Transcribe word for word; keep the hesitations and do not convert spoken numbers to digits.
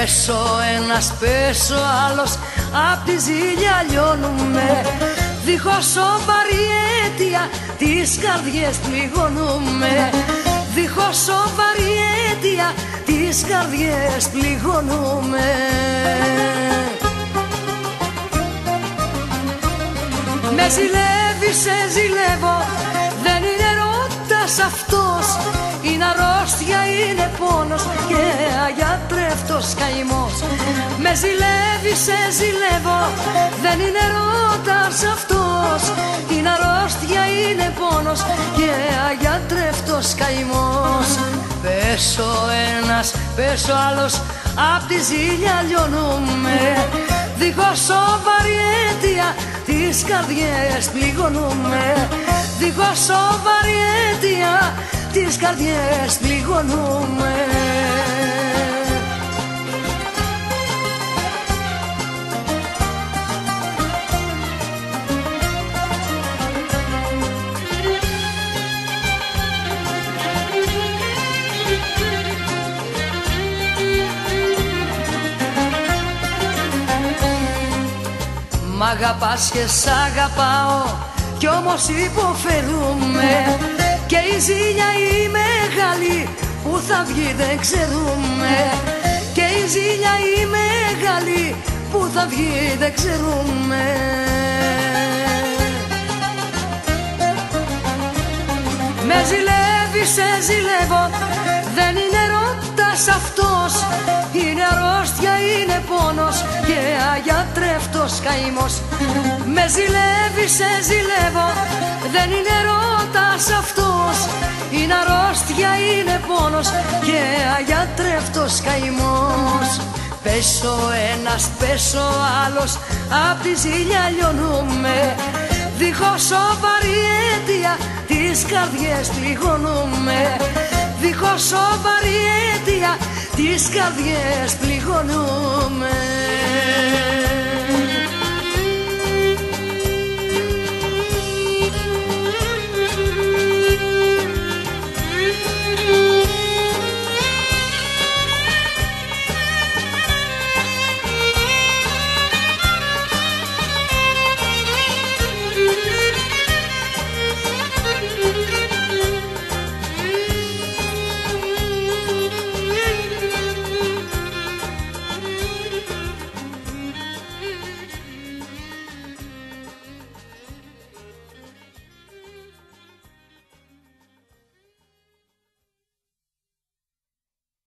Πέσω ένας, πέσω άλλος, απ' τη ζήλια λιώνουμε. Δίχως σοβαρή αίτια τις καρδιές πληγώνουμε. Δίχως σοβαρή αίτια τις καρδιές πληγώνουμε. Με ζηλεύει, σε ζηλεύω, δεν είναι ερώτας αυτός. Είναι αρρώστια, είναι πόνος και αγιατρεύτος καημός. Με ζηλεύει, σε ζηλεύω, δεν είναι ερώτας αυτός. Είναι αρρώστια, είναι πόνος και αγιατρεύτος καημός. Πέσω ένας, πέσω άλλος, απ' τη ζήλια λιώνουμε. Δίχως σοβαρή αίτια τις καρδιές πληγώνουμε. Δίχως σοβαρή αίτια τις καρδιές πληγώνουμε. Μ' αγαπάς και σ' αγαπάω κι όμως υποφέρουμε. Και η ζήλια η μεγάλη που θα βγει δεν ξέρουμε. Και η ζήλια η μεγάλη που θα βγει δεν ξέρουμε. Με ζηλεύει, σε ζηλεύω, δεν είναι ερώτας αυτός. Είναι αρρώστια, είναι πόνος και αγιατρεύτος καημός. Με ζηλεύει, σε ζηλεύω, δεν είναι ερώτας αυτός. Είναι αρρώστια, είναι πόνος και αγιατρεύτος καημός. Πέσω ένας, πέσω άλλος, απ' τη ζήλια λιώνουμε. Δίχως σοβαρή αίτια τις καρδιές πληγώνουμε. Δίχως σοβαρή αίτια τις καρδιές πληγώνουμε.